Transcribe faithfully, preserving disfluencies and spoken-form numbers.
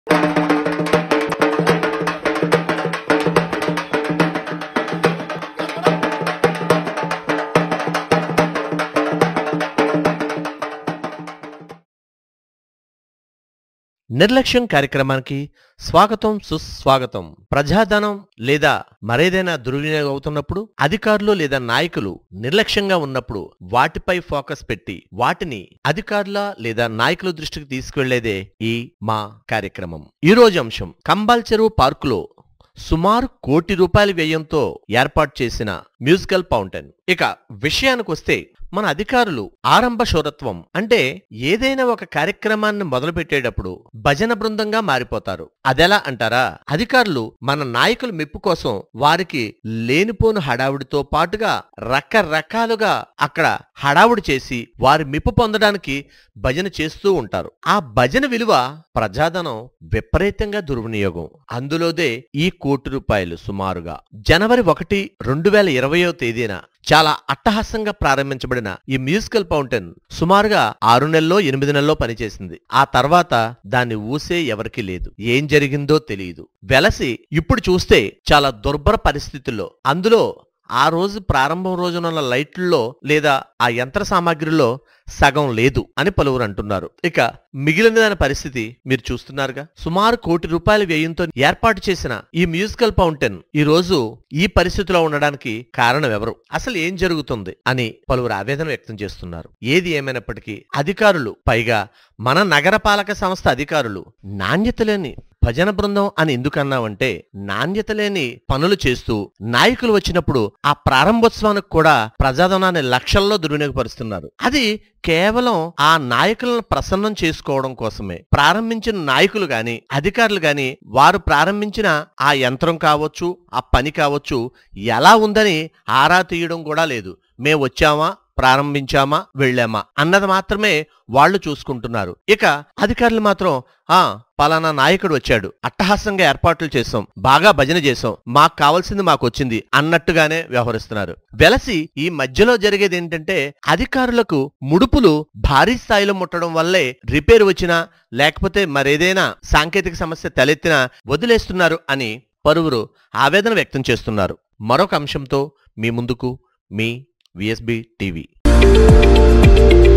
నిర్లక్ష్యం కార్యక్రమానికి స్వాగతం సుస్వాగతం. ప్రజాధనం లేదా మరేదైనా దుర్వినియోగం అవుతున్నప్పుడు అధికారులు లేదా నాయకులు నిర్లక్ష్యంగా ఉన్నప్పుడు వాటిపై ఫోకస్ పెట్టి వాటిని అధికారుల లేదా నాయకుల దృష్టికి తీసుకువెళ్లేదే ఈ మా కార్యక్రమం. ఈ రోజు అంశం కంబాల్ చెరువు పార్కులో సుమారు కోటి రూపాయల వ్యయంతో ఏర్పాటు చేసిన మ్యూజికల్ ఫౌంటైన్. ఇక విషయానికొస్తే మన అధికారులు ఆరంభ శూరత్వం అంటే ఏదైనా ఒక కార్యక్రమాన్ని మొదలు పెట్టేటప్పుడు భజన బృందంగా మారిపోతారు. అదెలా అంటారా? అధికారులు మన నాయకుల మెప్పు కోసం వారికి లేనిపోను హడావుడితో పాటుగా రకరకాలుగా అక్కడ హడావుడి చేసి వారి మెప్పు పొందడానికి భజన చేస్తూ ఉంటారు. ఆ భజన విలువ ప్రజాధనం విపరీతంగా దుర్వినియోగం. అందులోదే ఈ కోటి రూపాయలు సుమారుగా జనవరి ఒకటి రెండు వేల ఇరవయో తేదీన చాలా అట్టహాసంగా ప్రారంభించబడిన ఈ మ్యూజికల్ ఫౌంటైన్ సుమారుగా ఆరు నెలల్లో ఎనిమిది నెలల్లో పనిచేసింది. ఆ తర్వాత దాన్ని ఊసే ఎవరికీ లేదు. ఏం జరిగిందో తెలియదు. వెలసి ఇప్పుడు చూస్తే చాలా దుర్భర పరిస్థితుల్లో అందులో ఆ రోజు ప్రారంభం రోజునున్న లైట్లలో లేదా ఆ యంత్ర సామాగ్రిలో సగం లేదు అని పలువురు అంటున్నారు. ఇక మిగిలిన దాని పరిస్థితి మీరు చూస్తున్నారుగా. సుమారు కోటి రూపాయల వ్యయంతో ఏర్పాటు చేసిన ఈ మ్యూజికల్ ఫౌంటైన్ ఈ రోజు ఈ పరిస్థితిలో ఉండడానికి కారణం ఎవరు, అసలు ఏం జరుగుతుంది అని పలువురు ఆవేదన వ్యక్తం చేస్తున్నారు. ఏది ఏమైనప్పటికీ అధికారులు, పైగా మన నగరపాలక సంస్థ అధికారులు నాణ్యత లేని భజన బృందం అని ఎందుకన్నామంటే నాణ్యత లేని పనులు చేస్తూ నాయకులు వచ్చినప్పుడు ఆ ప్రారంభోత్సవానికి కూడా ప్రజాధనాన్ని లక్షల్లో దుర్వినియోగపరుస్తున్నారు. అది కేవలం ఆ నాయకులను ప్రసన్నం చేసుకోవడం కోసమే. ప్రారంభించిన నాయకులు గాని అధికారులు గాని వారు ప్రారంభించిన ఆ యంత్రం కావచ్చు, ఆ పని కావచ్చు, ఎలా ఉందని ఆరా తీయడం కూడా లేదు. మేము వచ్చామా, ప్రారంభించామా, వెళ్ళామా అన్నది మాత్రమే వాళ్లు చూసుకుంటున్నారు. ఇక అధికారులు మాత్రం ఆ పలానా నాయకుడు వచ్చాడు, అట్టహాసంగా ఏర్పాట్లు చేసాం, బాగా భజన చేసాం, మాకు కావాల్సింది మాకు వచ్చింది అన్నట్టుగానే వ్యవహరిస్తున్నారు. వెలసి ఈ మధ్యలో జరిగేది ఏంటంటే అధికారులకు ముడుపులు భారీ స్థాయిలో ముట్టడం వల్లే రిపేర్ వచ్చినా లేకపోతే మరేదైనా సాంకేతిక సమస్య తలెత్తినా వదిలేస్తున్నారు అని పలువురు ఆవేదన వ్యక్తం చేస్తున్నారు. మరొక అంశంతో మీ ముందుకు మీ విఎస్బి టీవీ.